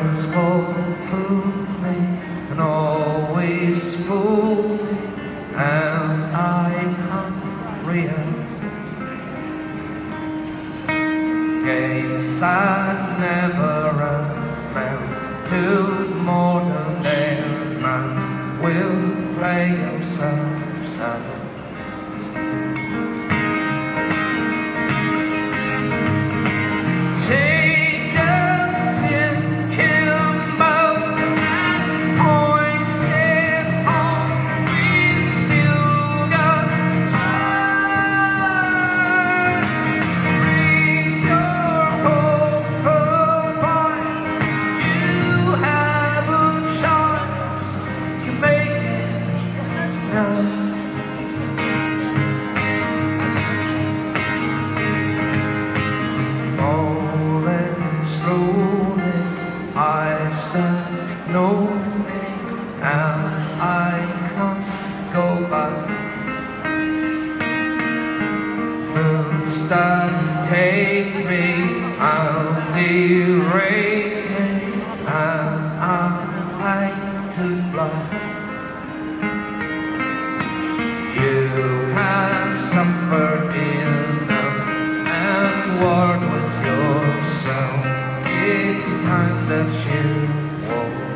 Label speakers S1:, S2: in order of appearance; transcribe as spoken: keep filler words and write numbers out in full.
S1: words fall through me and always fool me, and I can't react. Games that never amount to more than their man will play themselves out. Falling slowly, I stand lonely, and I can't go back. Moons that take me and erase me, and I'm like to black. You have suffered enough and warred with yourself. It's time that you walk.